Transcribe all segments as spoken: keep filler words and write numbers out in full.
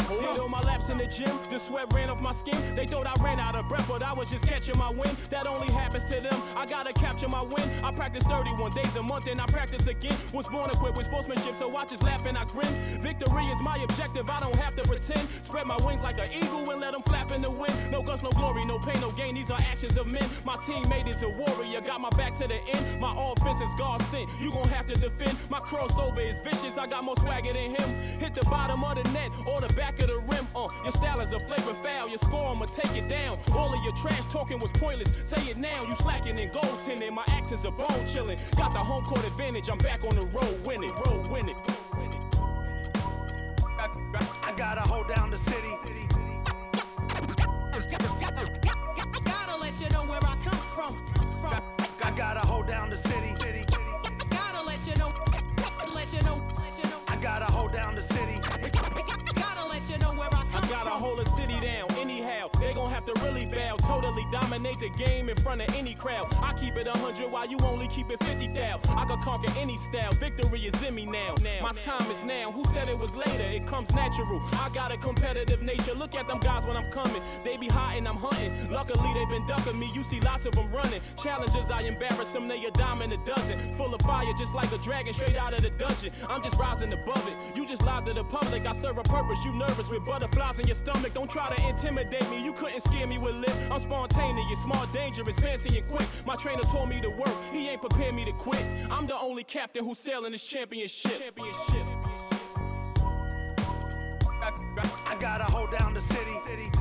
Did all my laps in the gym, the sweat ran off my skin. They thought I ran out of breath, but I was just catching my wind. That only happens to them, I gotta capture my win. I practice thirty-one days a month and I practice again. Was born equipped with sportsmanship, so I just laugh and I grin. Victory is my objective, I don't have to pretend. Spread my wings like an eagle and let them flap in the wind. No guts, no glory, no pain, no gain, these are actions of men. My teammate is a warrior, got my back to the end. My offense is God sent, you gon' have to defend. My crossover is vicious, I got more swagger than him. Hit the bottom of the net or the back of the rim. Uh, your style is a flavor foul, your score, I'ma take it down. All of your trash talking was pointless, say it now. You slacking in goaltending, my actions are bone chilling. Got the home court advantage, I'm back on the road winning, road winning. I gotta hold down the city. Gotta let you know where I come from. from. I gotta hold down the city. Gotta let you know, let you know, let you know. I gotta hold down the city. Gotta let you know where I come I gotta from. hold a city down, anyhow. They gon' have to really bow, totally dominate the game in front of any crowd. I keep it a hundred while you only keep it fifty thou. I can conquer any style, victory is in me now. My time is now, who said it was later? It comes natural, I got a competitive nature. Look at them guys when I'm coming, they be hot and I'm hunting. Luckily they been ducking me, you see lots of them running. Challenges, I embarrass them, they a dime in a dozen. Full of fire just like a dragon straight out of the dungeon. I'm just rising above it, you just lied to the public. I serve a purpose, you nervous with butterflies in your stomach. Don't try to intimidate me, you couldn't scare me with lip. I'm spontaneous, smart, dangerous, fancy and quick. My trainer told me to work, he ain't prepared me to quit. I'm the only captain who's sailing this championship. championship. I gotta hold down the city.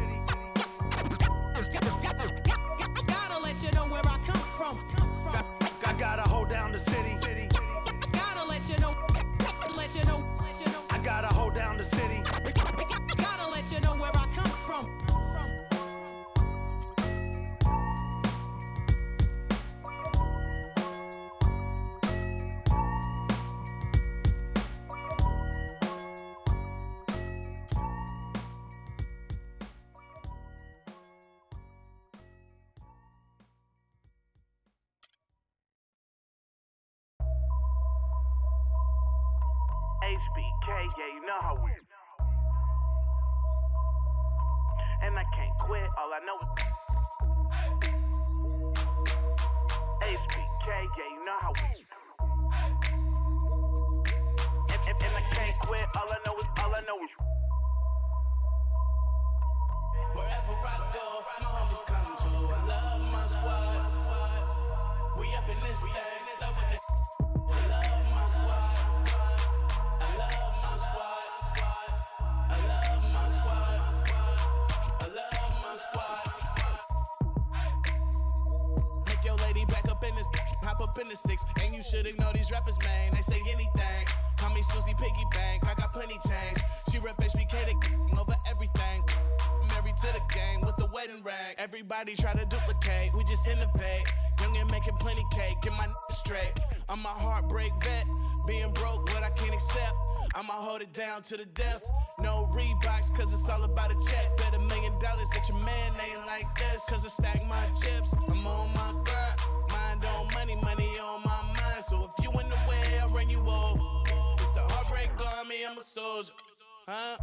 Gotta let you know where I come from. from. I gotta hold down the city. Gotta let you know, let you know, let you know. I gotta hold down the city. Gotta let you know where I come from. from. H B K, yeah, you know how we. And I can't quit, all I know is H B K, yeah, you know how we. And, and, and I can't quit, all I know is, all I know is. Wherever I go, my homies come to. I love my squad. We up in this thing, love with it. I love my squad. I love my squad. I love my squad. I love my squad. Make your lady back up in this, hop up in the six, and you should ignore these rappers, man. They say anything. Call me Susie Piggy Bank. I got plenty change. She rep H B K the over everything. Married to the game with the wedding rag. Everybody try to duplicate. We just innovate. Young and making plenty cake. Get my straight. I'm a heartbreak vet. Being broke, what I can't accept. I'ma hold it down to the death. No Reeboks, cause it's all about a check. Bet a million dollars that your man ain't like this. Cause I stack my chips. I'm on my grind. Mind on money, money on my mind. So if you in the way, I'll run you over. It's the heartbreak army, I'm a soldier. Huh?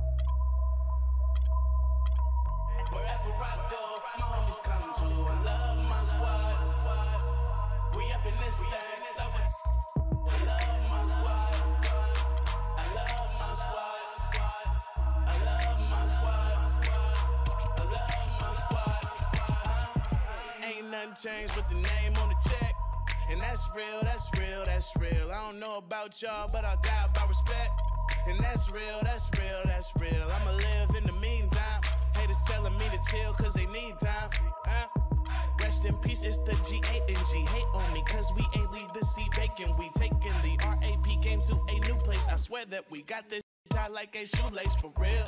Wherever I go, my homies come to. I love my squad. We up in this thing, love with. I love my squad. I love my squad. I love my squad. I love my squad. Ain't nothing changed with the name on the check. And that's real, that's real, that's real. I don't know about y'all, but I'll die about respect. And that's real, that's real, that's real. I'ma live in the meantime. Haters telling me to chill cause they need time. Huh? Rest in peace, it's the G eight and G. Hate on me cause we ain't leave the sea vacant. We taking the R A P game to a new place. I swear that we got this tied like a shoelace for real.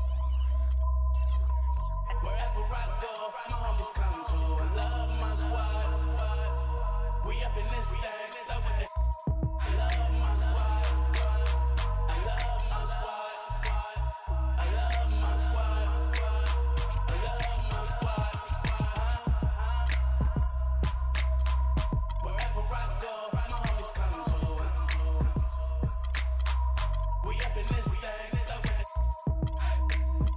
Wherever I go, my homies come to. I love my squad. We up in this thing, love with it. I love my squad. I love my squad. I love my squad. I love my squad. Wherever I go, my homies come to. We up in this thing, love with it.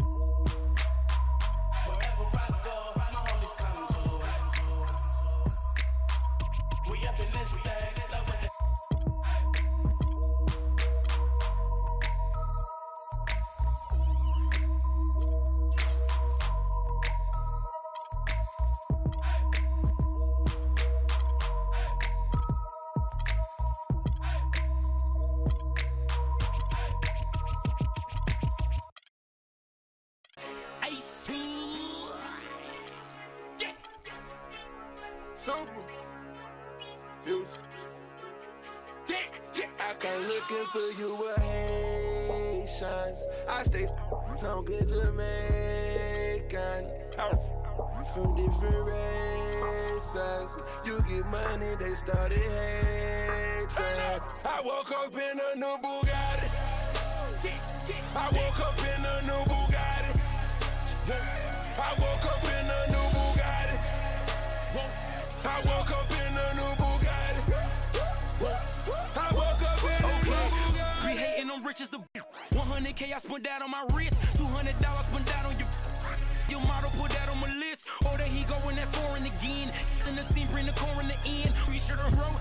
super. Future. I come looking for you with Haitians. I stay on good Jamaican. From different races. You get money, they started hating. I woke up in a new Bugatti. I woke up in a new Bugatti. I woke up in a new Bugatti. I woke up in a new Bugatti. I woke up in a new Bugatti. We hating on rich as a one hundred K I spent that on my wrist. two hundred dollars spent that on your your model, put that on my list. Oh, there he going that foreign again. In the scene, bring the core in the end. We should have wrote.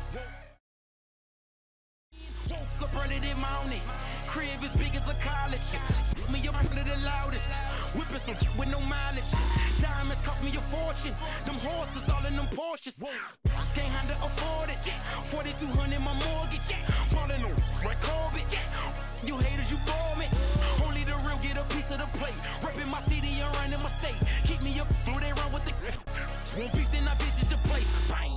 Woke up early this morning. Crib as big as a college. Me up under the loudest. Whipping some with no mileage. Diamonds cost me a fortune. Them horses all in them Porsches. Can't handle afford it. forty-two hundred my mortgage. Falling on my Corbett. You haters, you bore me. Only the real get a piece of the plate. Repping my city and running my state. Keep me up, do they run with the won't beef, then I visit your place. Bang.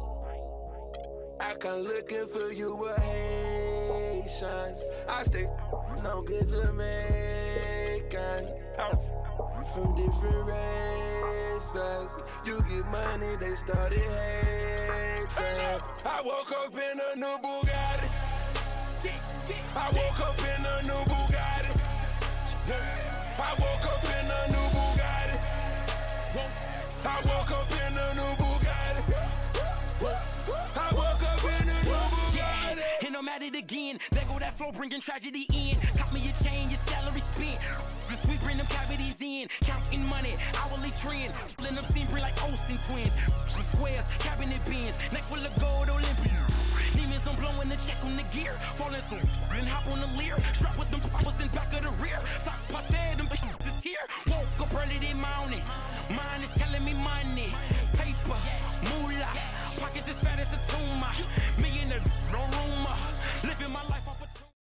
I come looking for you with Haitians. I stay on good Jamaican. From different races. You get money, they started hating. I woke up in a new Bugatti. I woke up in a new Bugatti. I woke up in a new Bugatti. I woke up in a new Bugatti. I woke up in a new Bugatti. And I'm at it again. There go that flow, bringing tragedy in. Cop me a chain, your salary spent. Just we bring them cavities in. Counting money, hourly trend. Letting them seem like Olsen twins. Squares, cabinet bins. Neck full of gold, Olympian. Demons, I'm blowing the check on the gear. Falling soon, and hop on the leer. Strap with them poppers in back of the rear. Sock passé, them is here. Woke up early this morning. Mine is telling me money. Paper, moolah. Pockets as fat as a tumor. Me in the no rumor. Living my life off a tumor.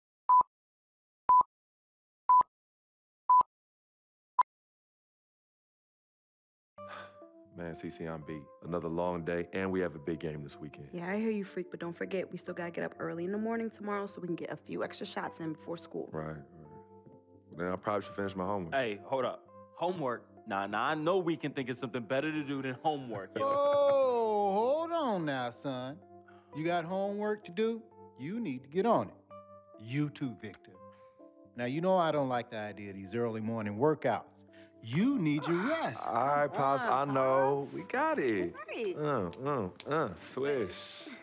Man, C C, I'm beat. Another long day, and we have a big game this weekend. Yeah, I hear you, freak, but don't forget, we still gotta get up early in the morning tomorrow so we can get a few extra shots in before school. Right, right. Well, then I probably should finish my homework. Hey, hold up. Homework? Nah, nah, I know we can think of something better to do than homework. Oh, hold on now, son. You got homework to do? You need to get on it. You too, Victor. Now, you know I don't like the idea of these early morning workouts. You need your rest. All right, Pops, I know. We got it. Right. Uh, uh, uh, swish.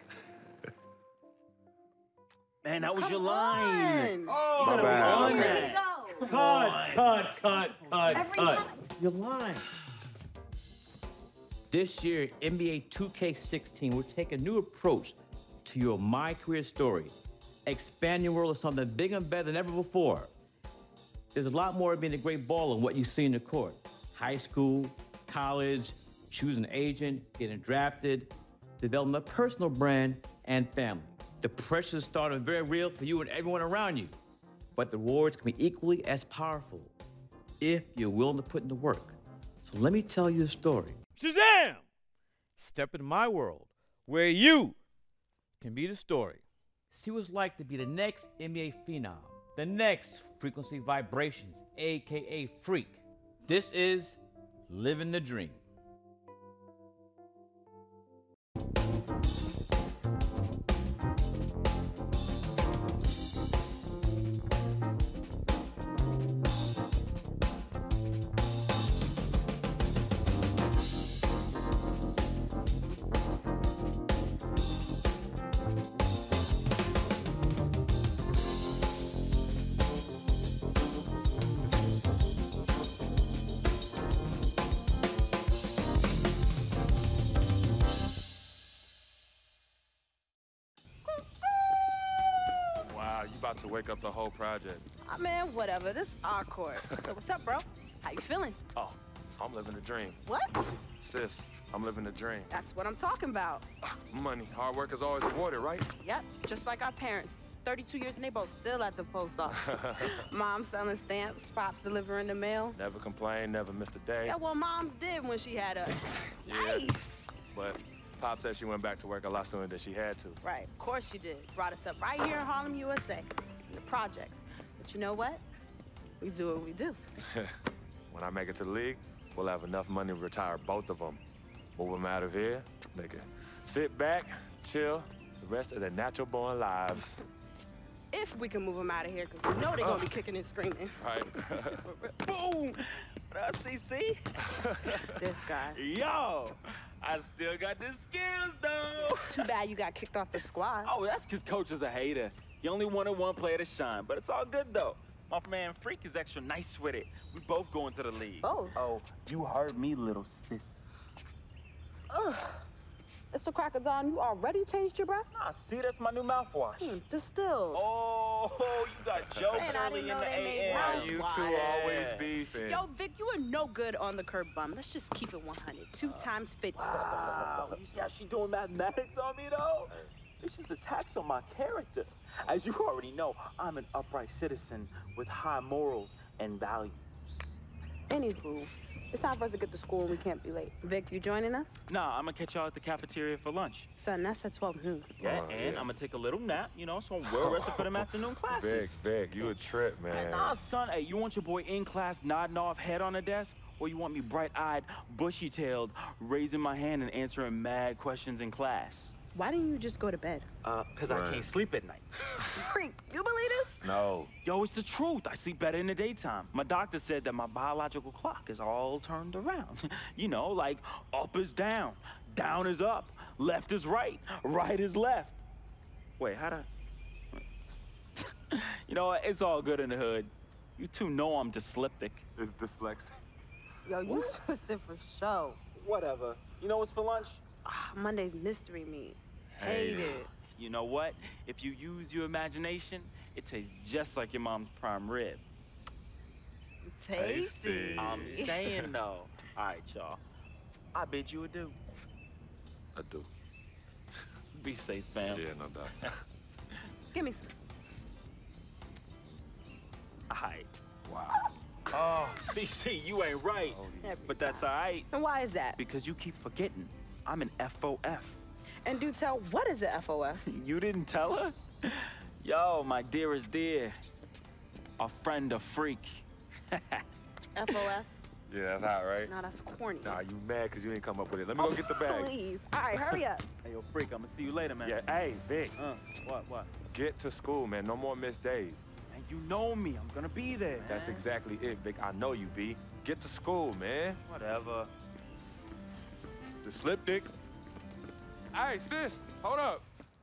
Man, that was Come your line. on. Oh, My bad. Here Here you go. Cut, cut, cut, cut, Every cut. time. Your line. This year, N B A two K sixteen will take a new approach to your My Career story. Expand your world of something bigger and better than ever before. There's a lot more of being a great baller than what you see in the court. High school, college, choosing an agent, getting drafted, developing a personal brand, and family. The pressure is starting very real for you and everyone around you. But the rewards can be equally as powerful if you're willing to put in the work. So let me tell you a story. Shazam! Step into my world where you can be the story. See what it's like to be the next N B A phenom, the next Frequency Vibrations, A K A Freak. This is Living the Dream. To wake up the whole project. Oh, man, whatever. This is our court. So what's up, bro? How you feeling? Oh, I'm living the dream. What? Sis, I'm living the dream. That's what I'm talking about. Money, hard work is always rewarded, right? Yep, just like our parents. thirty-two years and they both still at the post office. Mom selling stamps, Pops delivering the mail. Never complained, never missed a day. Yeah, well, Moms did when she had us. Yeah. Nice. but Pop said she went back to work a lot sooner than she had to. Right, of course she did. Brought us up right here in Harlem, U S A, in the projects. But you know what? We do what we do. When I make it to the league, we'll have enough money to retire both of them. Move them out of here, they can sit back, chill, the rest of their natural-born lives. If we can move them out of here, because we know they're going to be kicking and screaming. Right. Boom! What up, C C? This guy. Yo! I still got the skills, though. Too bad you got kicked off the squad. Oh, that's because Coach is a hater. He only wanted one player to shine, but it's all good, though. My man Freak is extra nice with it. We both going to the league. Both? Oh, you heard me, little sis. Ugh. It's a cracker, Don. You already changed your breath? Nah, see, that's my new mouthwash. Hmm, distilled. Oh, you got jokes Man, I early didn't in know the they made A M. mouthwash. You two Yeah. always beefing. Yo, Vic, you are no good on the curb bum. Let's just keep it one hundred. Two times fifty. Wow, you see how she doing mathematics on me, though? It's just attacks on my character. As you already know, I'm an upright citizen with high morals and values. Anywho, it's time for us to get to school and we can't be late. Vic, you joining us? Nah, I'm gonna catch y'all at the cafeteria for lunch. Son, that's at twelve noon. Yeah, Oh, and yeah. I'm gonna take a little nap, you know, so I'm well rested for them afternoon classes. Vic, Vic, you a trip, man. Hey, nah, son, hey, you want your boy in class nodding off, head on the desk? Or you want me bright-eyed, bushy-tailed, raising my hand and answering mad questions in class? Why didn't you just go to bed? Uh, cause Right. I can't sleep at night. Freak, you believe this? No. Yo, it's the truth. I sleep better in the daytime. My doctor said that my biological clock is all turned around. You know, like up is down, down is up, left is right, right is left. Wait, how'd I... You know what? It's all good in the hood. You two know I'm dyslexic. It's dyslexic. Yo, you twisted for show. Whatever. You know what's for lunch? Ah, Monday's mystery meat. Hate it. You know what? If you use your imagination, it tastes just like your mom's prime rib. Tasty. I'm saying though. All right, y'all. I bid you adieu. I do. Be safe, fam. Yeah, no doubt. Give me some. All right. Wow. Oh, C C, you ain't right. Every But that's all right. And why is that? Because you keep forgetting. I'm an F O F. And do tell, what is a F O F? You didn't tell her? Yo, my dearest dear. A friend, a freak. F O F? Yeah, that's hot, right? No, that's corny. Nah, you mad because you ain't come up with it. Let me Oh, go get the bag. please. All right, hurry up. Hey, yo, freak, I'm gonna see you later, man. Yeah, hey, Vic, Uh, what, what? get to school, man. No more missed days. And you know me. I'm gonna be there, That's man. exactly it, Vic. I know you, V. Get to school, man. Whatever. The slip dick. Hey, sis, hold up.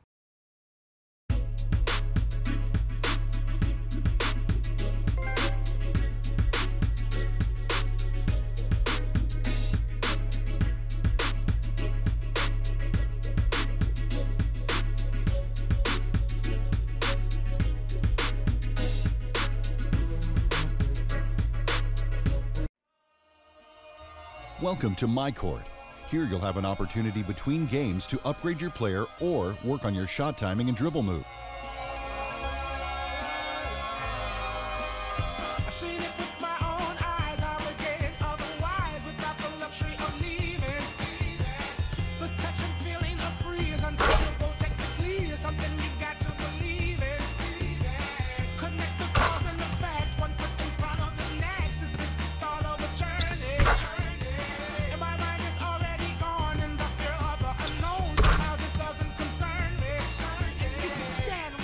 Welcome to My Court. Here you'll have an opportunity between games to upgrade your player or work on your shot timing and dribble move. I've seen it with my own eyes, how it get otherwise without the luxury of leaving. The touch and feeling of free is unspeakable technically, is something you got to believe in. Connect the cause and the fact, one foot in front of the next. This is the start of a journey. And my mind is already gone, and the fear of the unknown somehow just doesn't concern me. And you can stand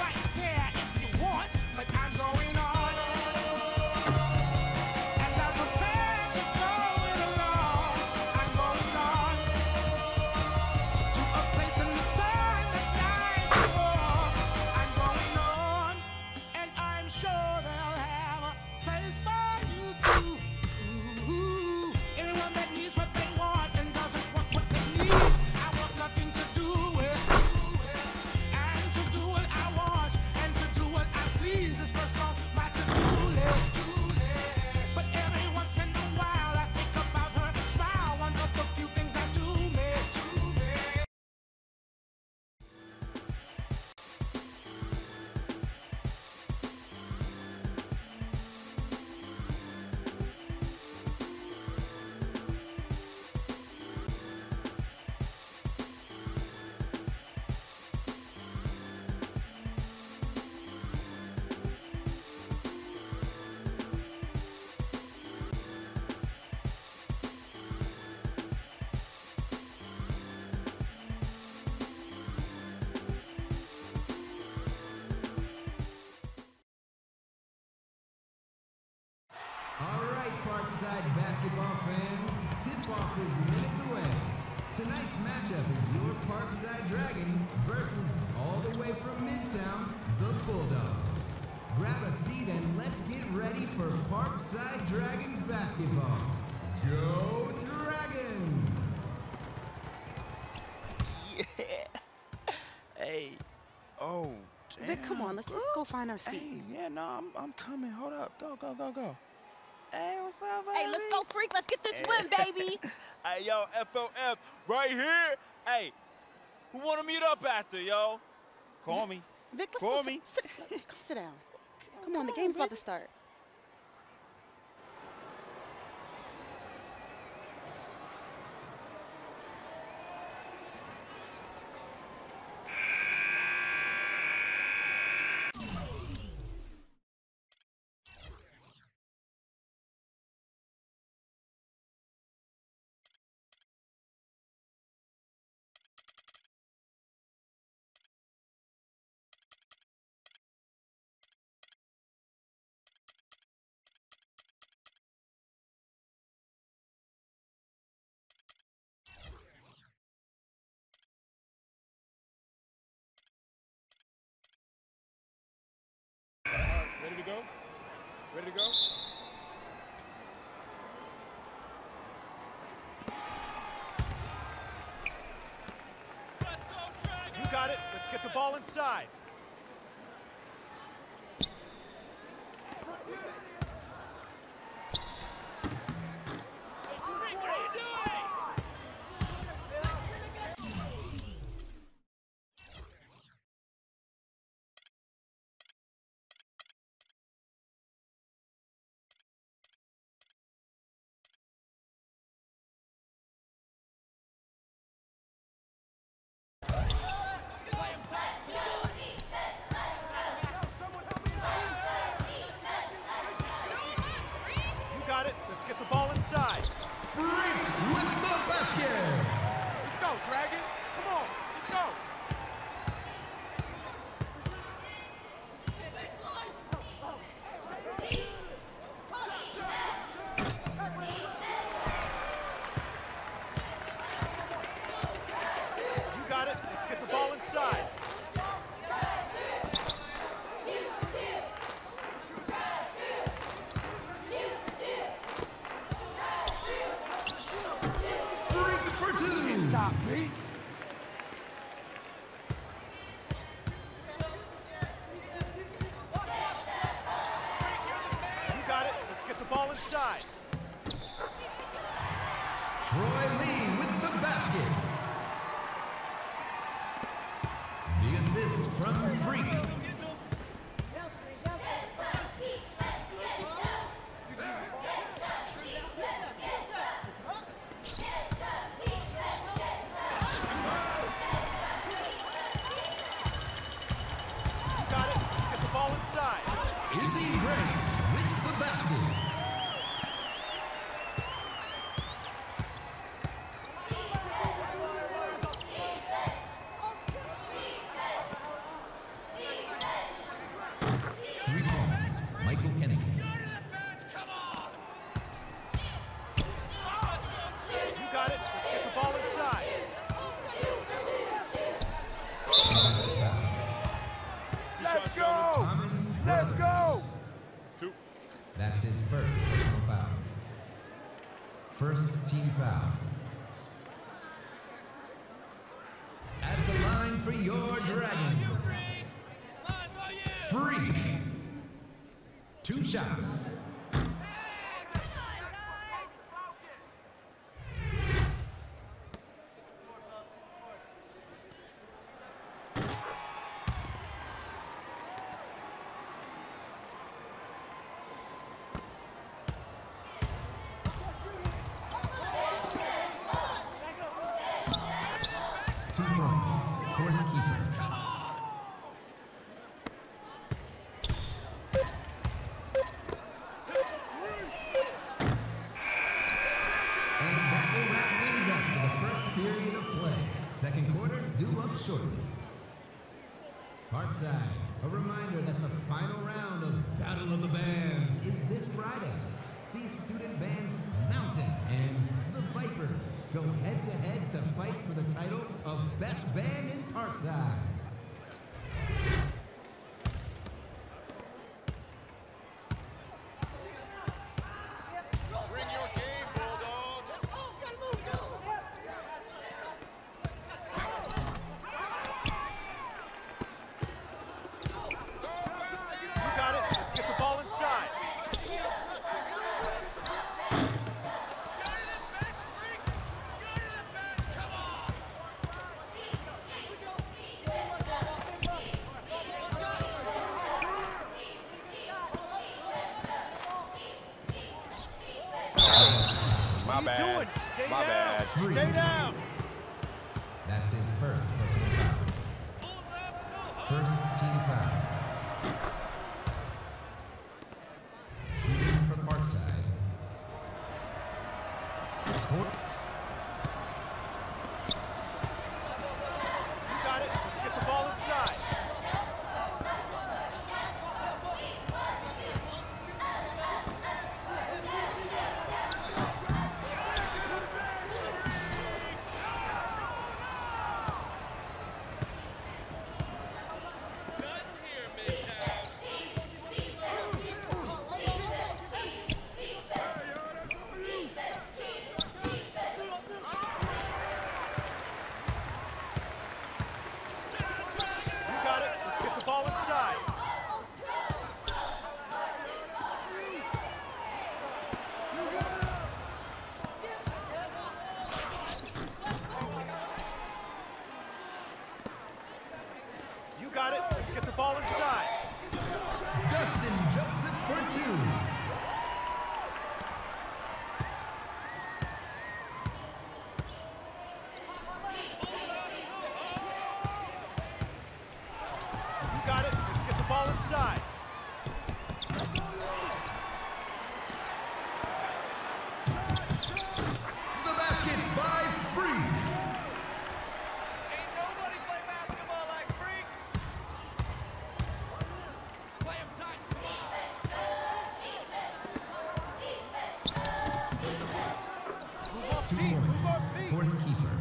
Parkside basketball fans, tip-off is minutes away. Tonight's matchup is your Parkside Dragons versus, all the way from Midtown, the Bulldogs. Grab a seat and let's get ready for Parkside Dragons basketball. Go Dragons! Yeah. Hey. Oh, damn. Vic, come on, let's just go find our seat. Hey, yeah, no, I'm, I'm coming. Hold up. Go, go, go, go. Hey, what's up, baby? Hey, let's go, freak. Let's get this Hey. win, baby. Hey, yo, F O F, right here. Hey, who want to meet up after, yo? Call me. Vic, let's Call go me. Sit, sit, come sit down. Come on, the game's about to start. Ready to go? Ready to go? You got it. Let's get the ball inside. Got it. Let's get the ball inside. Freak with the basket. Let's go, Dragons. Come on. Let's go. You got it. Let's get the ball inside. Stop me. You got it. Let's get the ball inside. Troy Lee with the basket. The assist from Freak. Izzy Grace with the basket. Three points, Michael Kennedy. You got it. Let's get the ball inside. Let's go. Thomas Let's go. Two. That's his first personal foul. First team foul. At the line for your Dragons. Freak. Two shots. Two points, Gordon Kiefer. And that will wrap things up for the first period of play. Second quarter due up shortly. Parkside, a reminder that the final round of Battle of the Bands is this Friday, see student bands Mountain and the Vipers go head-to-head to fight for the title of Best Band in Parkside. Bring your game, Bulldogs. You got it. Let's get the ball inside. My What are you bad. doing? Stay My down. bad. Stay down. That's his first personal foul. First team foul. Shooting from Parkside. Court. You got it. Let's get the ball inside. You got it. Let's get the ball inside. You got it. Let's get the ball inside. Dustin Joseph for two. You got it. Let's get the ball inside. The basket by Freak. Ain't nobody play basketball like Freak. Play him tight. Come on. Move off Two feet. Move off points. feet. Gordon Kiefer.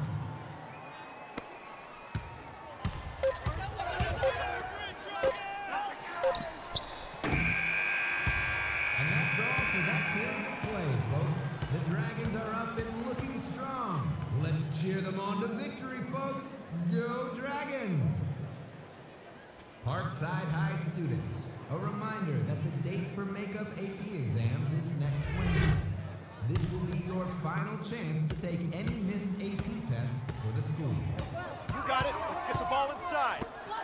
And that's all for that period of play, folks. The Dragons are up and looking strong. Let's cheer them on to victory, folks. Go Dragons! Parkside High students, a reminder that the date for makeup A P exams is next Wednesday. This will be your final chance to take any missed A P test for the school. You got it. Let's get the ball inside.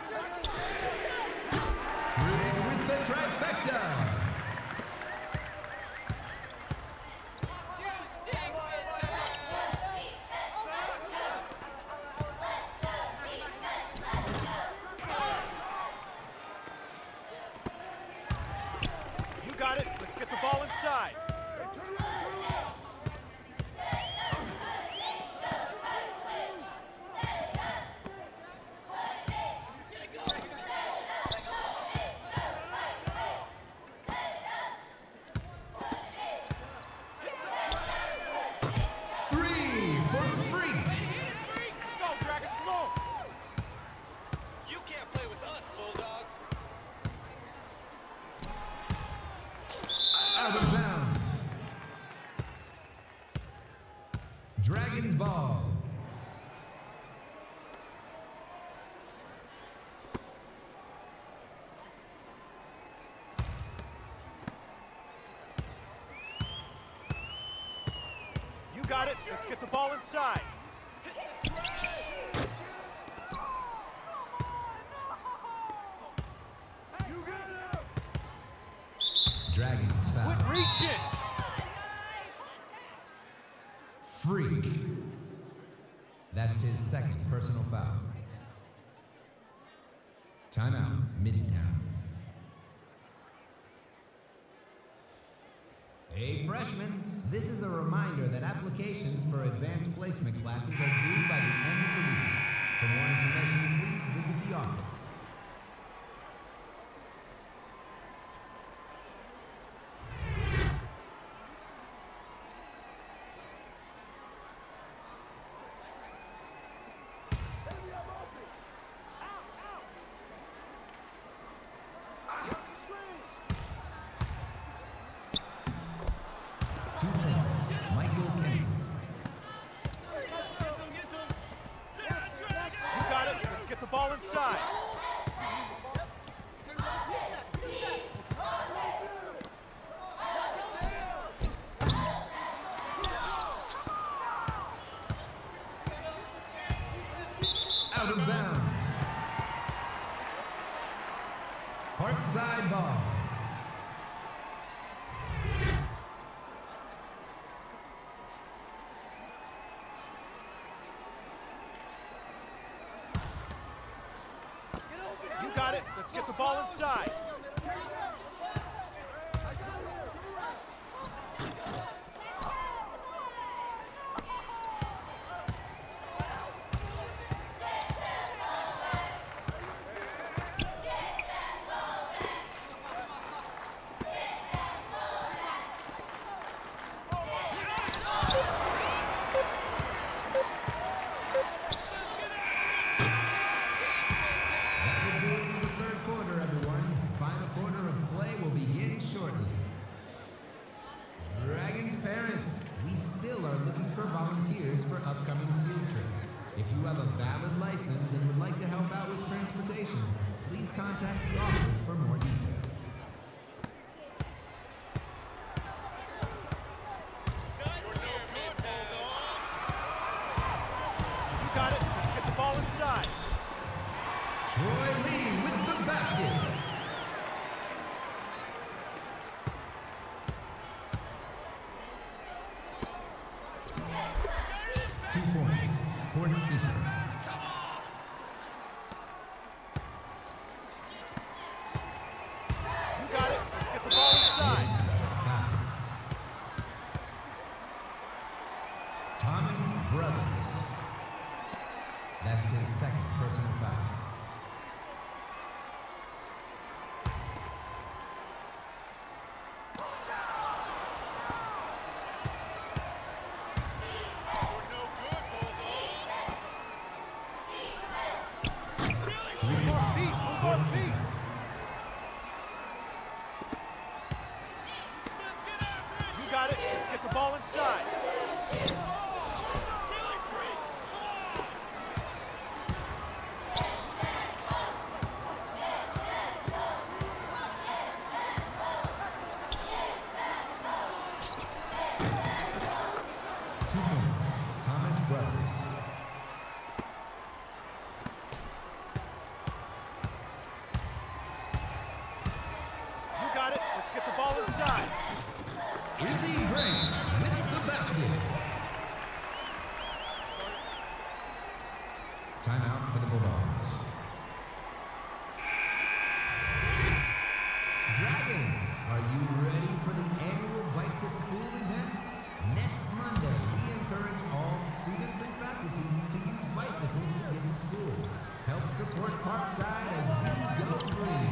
Through with the trifecta. You got it. Let's get the ball inside. Three for Freak. Let's go, Dragons. Come on. You can't play with us, Bulldogs. Out of bounds. Dragons ball. You got it. Let's get the ball inside. Dragons foul. Quit reaching. Freak. That's his second personal foul. Timeout, Midtown. Hey, freshmen, this is a reminder that applications for advanced placement classes are due by the end of the week. For more information, please visit the office. of bounds. Parkside ball. You got it. Let's get the ball inside. Contact the office for more details. You got it. Let's get the ball inside. Troy Lee with the basket. Two points. Courtney Kiefer. That's his second personal foul. Four feet, four feet. You got it. Let's get the ball inside. Timeout for the Bulldogs. Dragons, are you ready for the annual Bike to School event? Next Monday, we encourage all students and faculty to use bicycles to get to school. Help support Parkside as we go green.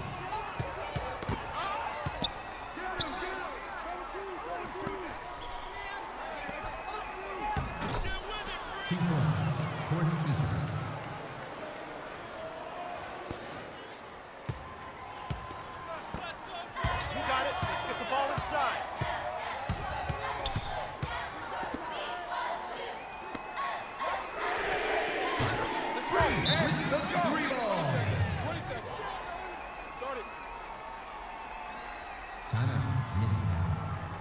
Two points. Courtney Kiefer. You got it. Let's get the ball inside. Free with the three ball. twenty seconds. Start it. Timeout. Minute now.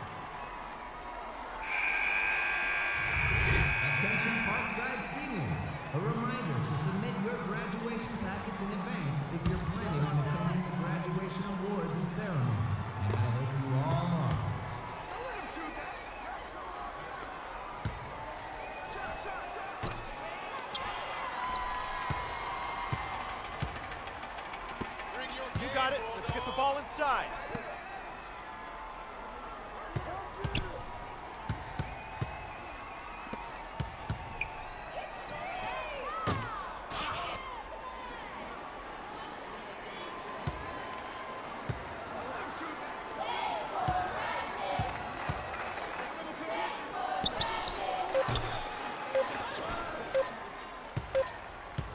Attention Parkside seniors. A reminder to submit your graduation packets in advance if you're planning on attending the graduation awards and ceremony. And I hope you all are. You got it. Let's get the ball inside.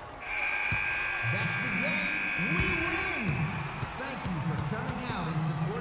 That's the game. We win. Thank you for coming out and supporting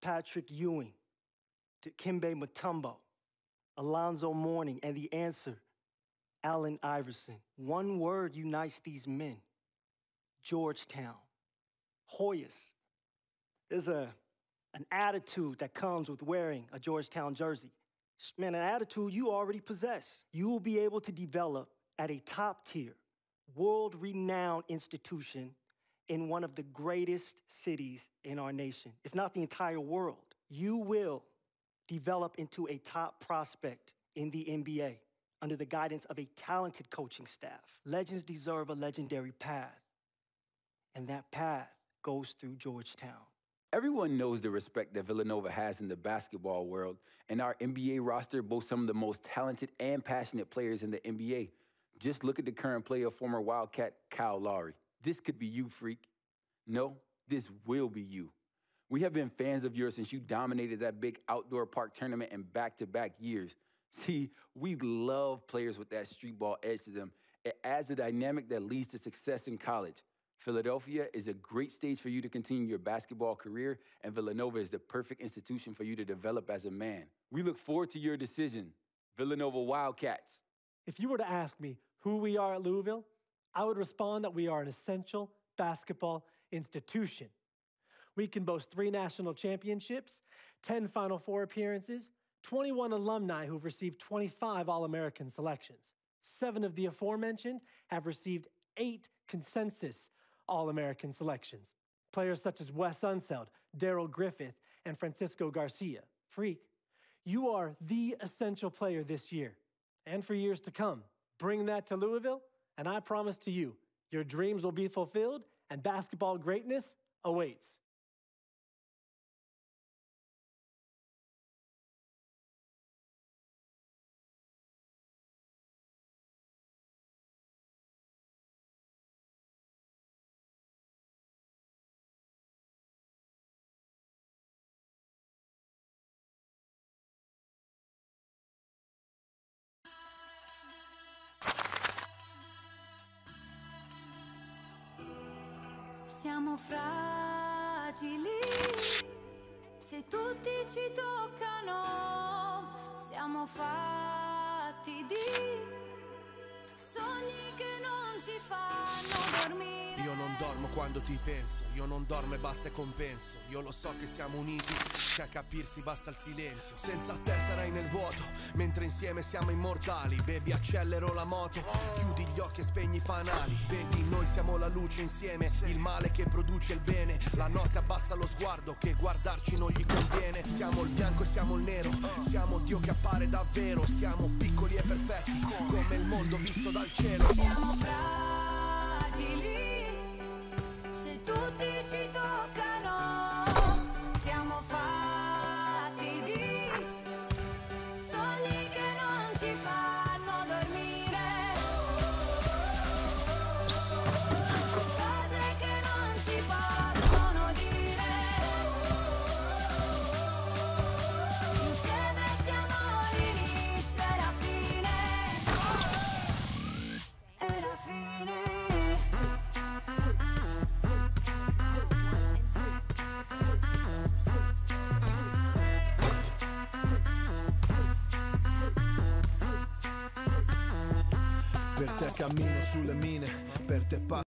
Patrick Ewing, Dikembe Mutombo, Alonzo Mourning, and the answer, Allen Iverson. One word unites these men, Georgetown. Hoyas. There's a, an attitude that comes with wearing a Georgetown jersey. Man, an attitude you already possess. You will be able to develop at a top-tier, world-renowned institution in one of the greatest cities in our nation, if not the entire world. You will develop into a top prospect in the N B A under the guidance of a talented coaching staff. Legends deserve a legendary path, and that path goes through Georgetown. Everyone knows the respect that Villanova has in the basketball world, and our N B A roster boasts some of the most talented and passionate players in the N B A. Just look at the current player, former Wildcat Kyle Lowry. This could be you, freak. No, this will be you. We have been fans of yours since you dominated that big outdoor park tournament in back-to-back years. See, we love players with that street ball edge to them. It adds a dynamic that leads to success in college. Philadelphia is a great stage for you to continue your basketball career, and Villanova is the perfect institution for you to develop as a man. We look forward to your decision. Villanova Wildcats. If you were to ask me who we are at Louisville, I would respond that we are an essential basketball institution. We can boast three national championships, ten Final Four appearances, twenty-one alumni who've received twenty-five All-American selections. Seven of the aforementioned have received eight consensus All-American selections. Players such as Wes Unseld, Darrell Griffith, and Francisco Garcia. Freak, you are the essential player this year and for years to come. Bring that to Louisville, and I promise to you, your dreams will be fulfilled and basketball greatness awaits. Siamo fragili, se tutti ci toccano, siamo fatti di sogni che non ci fanno dormire. Io non dormo quando ti penso, io non dormo e basta e compenso. Io lo so che siamo uniti, che a capirsi basta il silenzio. Senza te sarai nel vuoto, mentre insieme siamo immortali. Baby, accelero la moto, chiudi gli occhi e spegni i fanali. Vedi, noi siamo la luce insieme, il male che produce il bene. La notte abbassa lo sguardo, che guardarci non gli conviene. Siamo il bianco e siamo il nero, siamo Dio che appare davvero. Siamo piccoli e perfetti, come il mondo visto dal cielo. Siamo fragili, se tutti ci toccano, siamo fatti di sogni che non ci fanno dormire, cose che non si possono dire. Insieme siamo l'inizio e la fine, e la fine. Per te cammino sulle mine, per te parlo.